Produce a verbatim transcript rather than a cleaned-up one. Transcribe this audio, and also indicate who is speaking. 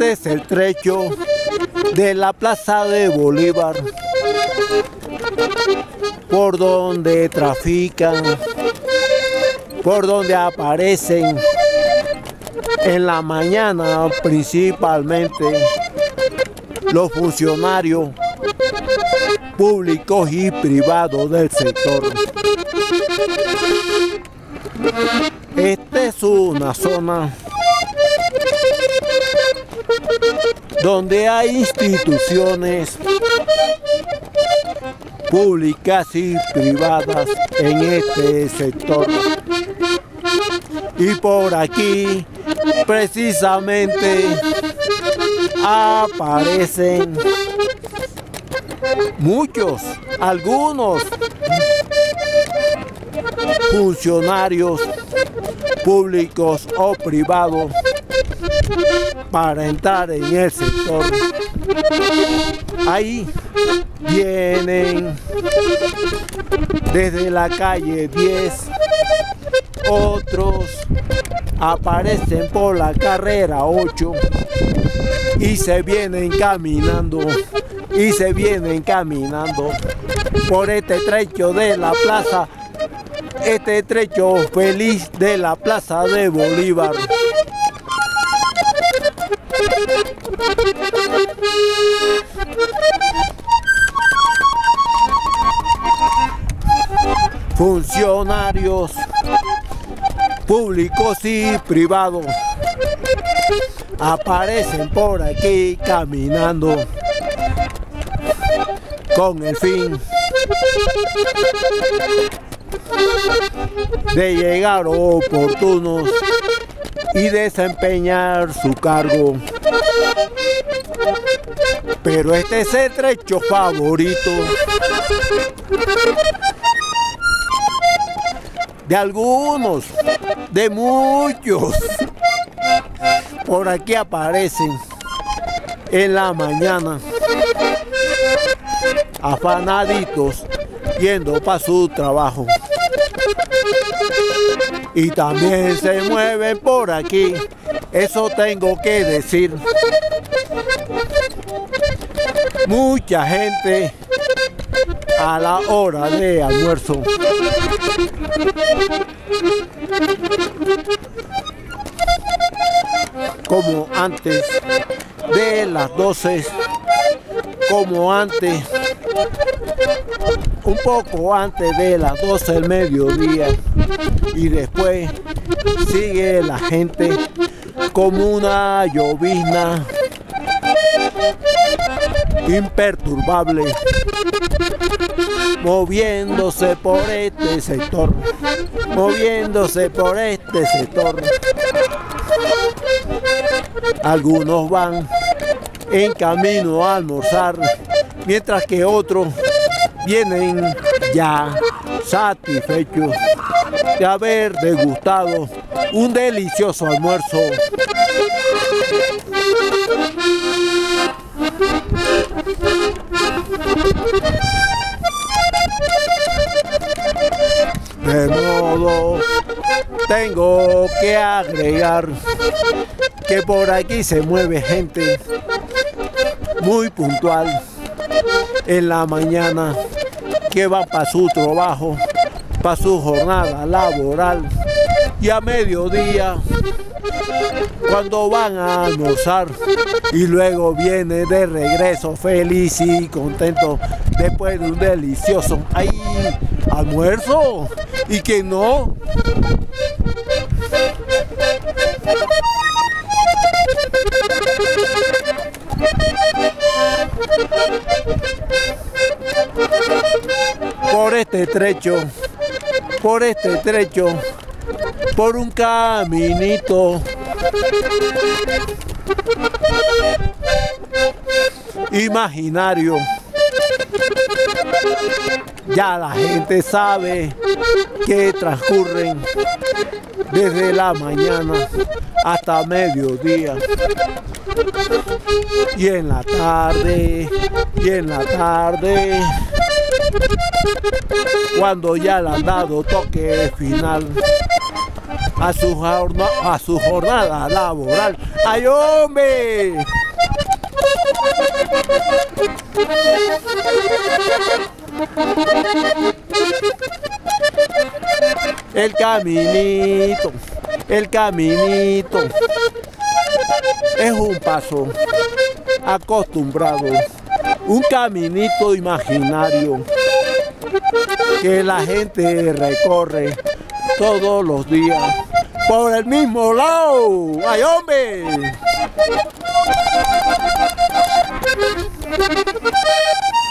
Speaker 1: Este es el trecho de la Plaza de Bolívar, por donde trafican, por donde aparecen en la mañana principalmente los funcionarios públicos y privados del sector. Esta es una zona donde hay instituciones públicas y privadas en este sector. Y por aquí precisamente aparecen muchos, algunos funcionarios públicos o privados para entrar en el sector. Ahí vienen desde la calle diez, otros aparecen por la carrera ocho y se vienen caminando y se vienen caminando por este trecho de la plaza, este trecho feliz de la Plaza de Bolívar. Funcionarios públicos y privados aparecen por aquí caminando con el fin de llegar oportunos y desempeñar su cargo. Pero este es el trecho favorito de algunos, de muchos. Por aquí aparecen en la mañana afanaditos yendo para su trabajo. Y también se mueven por aquí, eso tengo que decir. Mucha gente a la hora de almuerzo. Como antes de las doce, como antes, un poco antes de las doce del mediodía, y después sigue la gente como una llovizna imperturbable, moviéndose por este sector, moviéndose por este sector. Algunos van en camino a almorzar, mientras que otros vienen ya satisfechos de haber degustado un delicioso almuerzo. De modo, tengo que agregar que por aquí se mueve gente muy puntual en la mañana, que van para su trabajo, para su jornada laboral, y a mediodía cuando van a almorzar, y luego viene de regreso feliz y contento después de un delicioso ¡ay! Almuerzo. ¿Y que no? Por este trecho, por este trecho, por un caminito imaginario, ya la gente sabe que transcurren desde la mañana hasta mediodía, y en la tarde, y en la tarde, cuando ya le han dado toque final a su jornada, a su jornada laboral, ¡Ay, hombre! El caminito, el caminito es un paso acostumbrado, un caminito imaginario que la gente recorre todos los días por el mismo lado. ¡Ay, hombre!